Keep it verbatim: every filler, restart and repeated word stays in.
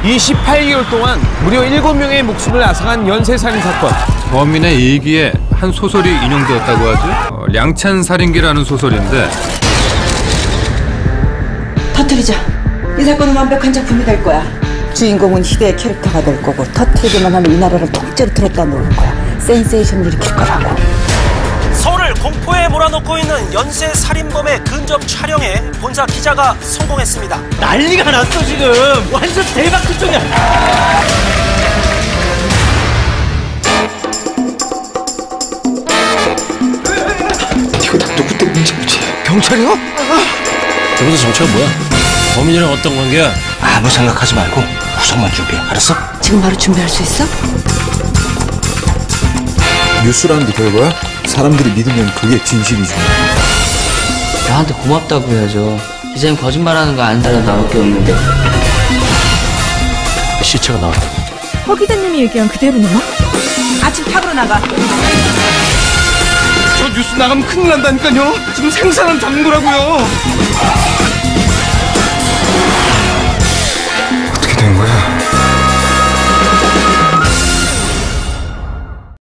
이십팔 개월 동안 무려 일곱 명의 목숨을 앗아간 연쇄살인 사건. 범인의 일기에 한 소설이 인용되었다고 하죠. 어, 량찬살인기라는 소설인데. 터뜨리자. 이 사건은 완벽한 작품이 될 거야. 주인공은 희대의 캐릭터가 될 거고 터뜨리기만 하면 이 나라를 통째로 들었다 놓을 거야. 센세이션을 일으킬 거라고. 서울을 공포에 몰아넣고 있는 연쇄살인범의 근접 촬영에 본사 기자가 성공했습니다. 난리가 났어 지금. 완전 대박 특종이야. 이거 다 누구 때문인지 모르지. 경찰이요? 여기서 정체가 뭐야? 범인이랑 어떤 관계야? 아무 생각하지 말고 구성만 준비해. 알았어? 지금 바로 준비할 수 있어? 뉴스라는 게 별거야? 사람들이 믿으면 그게 진실이지. 나한테 고맙다고 해야죠. 기자님 거짓말하는 거 아는 사람 나밖에 없는데. 시체가 나왔다. 허 기자님이 얘기한 그대로네요? 아침 탑으로 나가. 저 뉴스 나가면 큰일 난다니까요. 지금 생사람 잡는 거라고요.